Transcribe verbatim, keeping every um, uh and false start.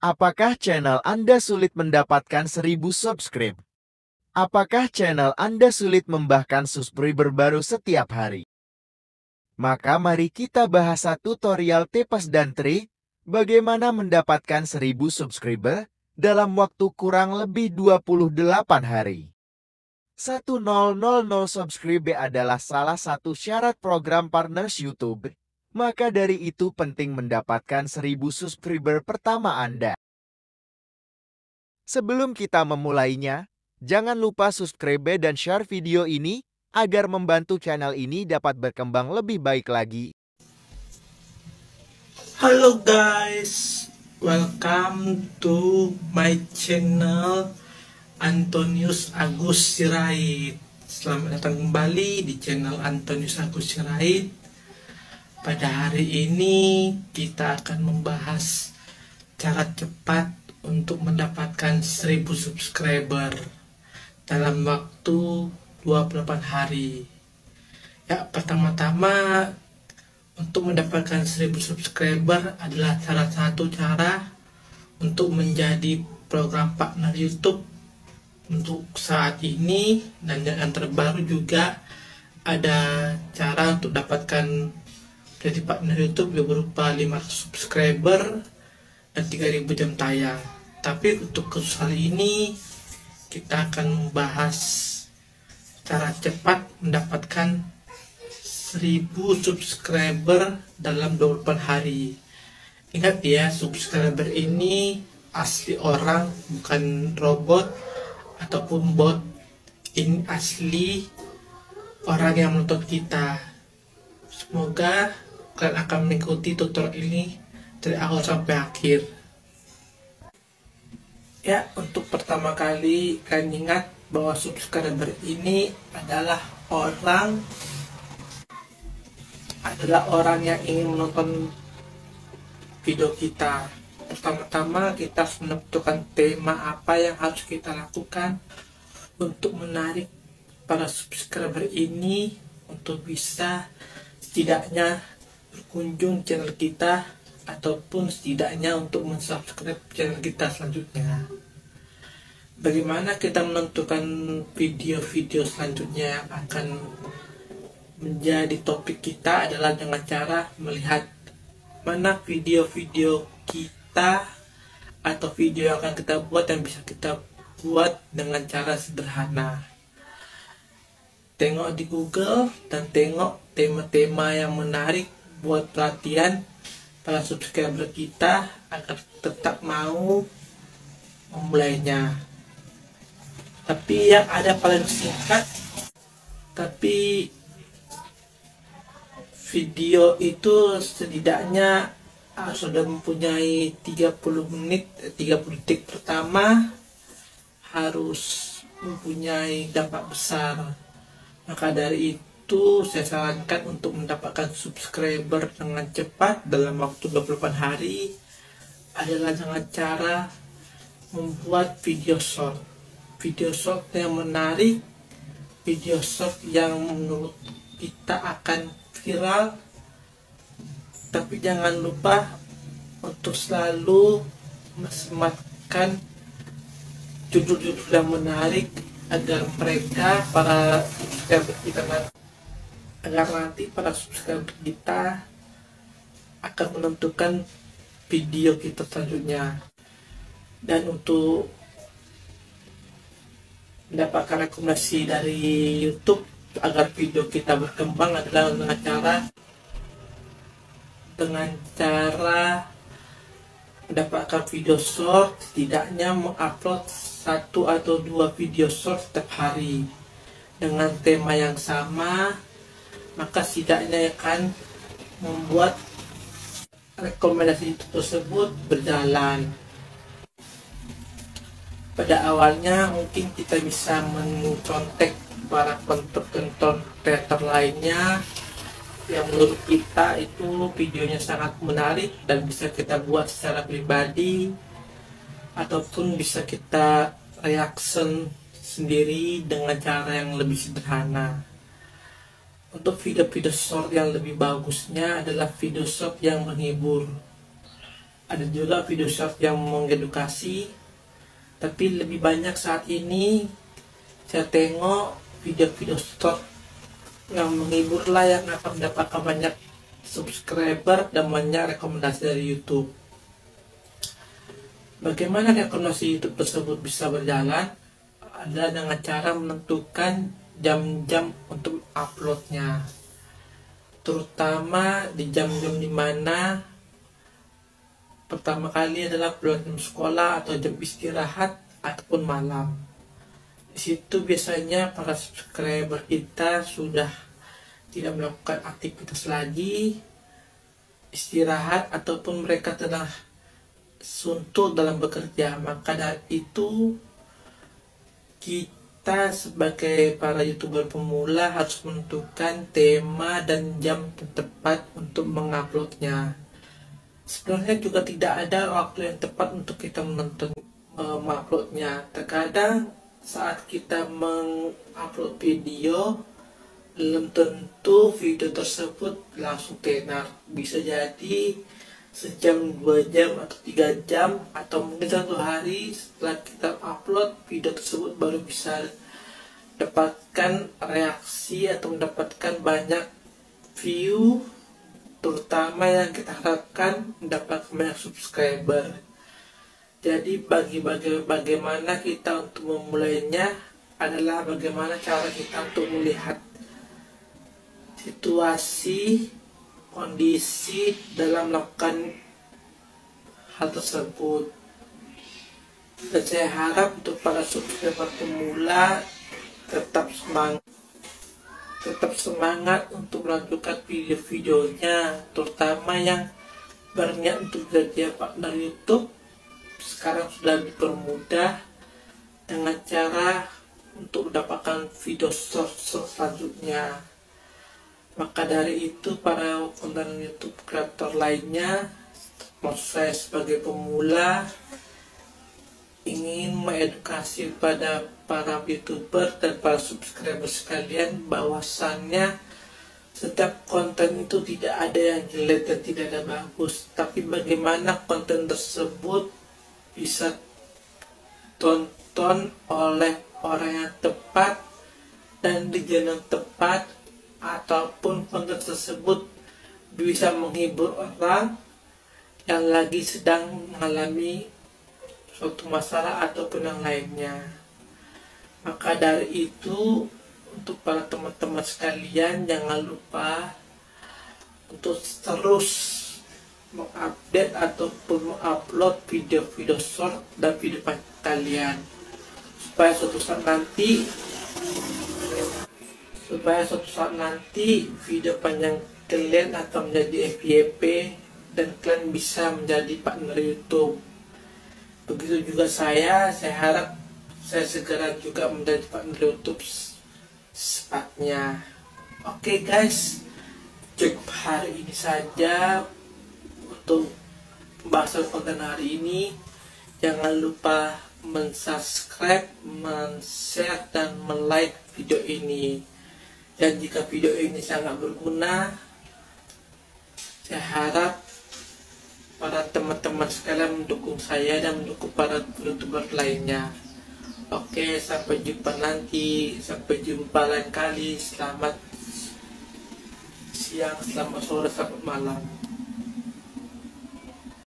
Apakah channel Anda sulit mendapatkan seribu subscribe? Apakah channel Anda sulit membahkan subscriber baru setiap hari? Maka mari kita bahas satu tutorial tips dan trik bagaimana mendapatkan seribu subscriber dalam waktu kurang lebih dua puluh delapan hari. seribu subscribe adalah salah satu syarat program partners YouTube. Maka dari itu penting mendapatkan seribu subscriber pertama Anda. Sebelum kita memulainya, jangan lupa subscribe dan share video ini agar membantu channel ini dapat berkembang lebih baik lagi. Halo guys, welcome to my channel Antonius Agus Sirait. Selamat datang kembali di channel Antonius Agus Sirait. Pada hari ini kita akan membahas cara cepat untuk mendapatkan seribu subscriber dalam waktu dua puluh delapan hari. Ya, pertama-tama untuk mendapatkan seribu subscriber adalah salah satu cara untuk menjadi program partner YouTube untuk saat ini, dan yang terbaru juga ada cara untuk dapatkan jadi partner YouTube yang berupa lima ratus subscriber dan tiga ribu jam tayang. Tapi untuk khusus kali ini kita akan membahas cara cepat mendapatkan seribu subscriber dalam dua puluh delapan hari. Ingat ya, subscriber ini asli orang, bukan robot ataupun bot. Ini asli orang yang menonton kita. Semoga kalian akan mengikuti tutorial ini dari awal sampai akhir. Ya, untuk pertama kali kalian ingat bahwa subscriber ini adalah orang adalah orang yang ingin menonton video kita. Pertama-tama kita harus menentukan tema apa yang harus kita lakukan untuk menarik para subscriber ini untuk bisa setidaknya berkunjung channel kita ataupun setidaknya untuk mensubscribe channel kita selanjutnya. Bagaimana kita menentukan video-video selanjutnya yang akan menjadi topik kita adalah dengan cara melihat mana video-video kita atau video yang akan kita buat yang bisa kita buat dengan cara sederhana. Tengok di Google dan tengok tema-tema yang menarik buat pelatihan para subscriber kita agar tetap mau memulainya. Tapi yang ada paling singkat, tapi video itu setidaknya sudah mempunyai tiga puluh menit, tiga puluh detik pertama harus mempunyai dampak besar. Maka dari itu saya sarankan untuk mendapatkan subscriber dengan cepat dalam waktu dua puluh delapan hari adalah dengan cara membuat video short. Video short yang menarik, video short yang menurut kita akan viral. Tapi jangan lupa untuk selalu mensematkan judul-judul yang menarik agar mereka, para subscriber kita nanti, agar nanti para subscriber kita akan menentukan video kita selanjutnya. Dan untuk mendapatkan rekomendasi dari YouTube agar video kita berkembang adalah dengan cara dengan cara mendapatkan video short, setidaknya mengupload satu atau dua video short setiap hari dengan tema yang sama, maka setidaknya akan membuat rekomendasi tersebut berjalan. Pada awalnya mungkin kita bisa mencontek para konten-konten kreator lainnya yang menurut kita itu videonya sangat menarik dan bisa kita buat secara pribadi, ataupun bisa kita reaction sendiri dengan cara yang lebih sederhana. Untuk video-video short yang lebih bagusnya adalah video short yang menghibur. ada juga video short yang mengedukasi, tapi lebih banyak saat ini saya tengok video-video short yang menghibur lah, yang akan mendapatkan banyak subscriber dan banyak rekomendasi dari YouTube. Bagaimana rekomendasi YouTube tersebut bisa berjalan? Ada dengan cara menentukan jam-jam untuk uploadnya, terutama di jam-jam dimana pertama kali adalah jam sekolah atau jam istirahat ataupun malam. Di situ biasanya para subscriber kita sudah tidak melakukan aktivitas lagi, istirahat, ataupun mereka telah suntuk dalam bekerja. Maka dari itu kita sebagai para YouTuber pemula harus menentukan tema dan jam tepat untuk menguploadnya. Sebenarnya juga tidak ada waktu yang tepat untuk kita menonton uh, menguploadnya. Terkadang saat kita mengupload video, belum tentu video tersebut langsung tenar. Bisa jadi sejam, dua jam, atau tiga jam, atau mungkin satu hari setelah kita upload video tersebut baru bisa dapatkan reaksi atau mendapatkan banyak view, terutama yang kita harapkan mendapatkan banyak subscriber. Jadi bagi bagi bagaimana kita untuk memulainya adalah bagaimana cara kita untuk melihat situasi, kondisi dalam melakukan hal tersebut. Dan saya harap untuk para subscriber pemula tetap semangat tetap semangat untuk melanjutkan video-videonya, terutama yang berniat untuk jadi partner YouTube. Sekarang sudah dipermudah dengan cara untuk mendapatkan video short selanjutnya. Maka dari itu para konten YouTube kreator lainnya, saya sebagai pemula ingin mengedukasi pada para YouTuber dan para subscriber sekalian bahwasannya setiap konten itu tidak ada yang jelek dan tidak ada bagus, tapi bagaimana konten tersebut bisa tonton oleh orang yang tepat dan di jam yang tepat, ataupun konten tersebut bisa menghibur orang yang lagi sedang mengalami suatu masalah ataupun yang lainnya. Maka dari itu, untuk para teman-teman sekalian, jangan lupa untuk terus mengupdate ataupun mengupload video-video short dan video panjang kalian, supaya suatu saat nanti supaya suatu saat nanti video panjang kalian akan menjadi F Y P dan kalian bisa menjadi partner YouTube. Begitu juga saya, saya harap saya segera juga menjadi partner YouTube secepatnya. Oke okay guys, cukup hari ini saja untuk pembahasan konten hari ini. Jangan lupa mensubscribe, men-share, dan men-like video ini. Dan jika video ini sangat berguna, saya harap para teman-teman sekalian mendukung saya dan mendukung para YouTuber lainnya. Oke, sampai jumpa nanti. Sampai jumpa lain kali. Selamat siang, selamat sore, selamat malam.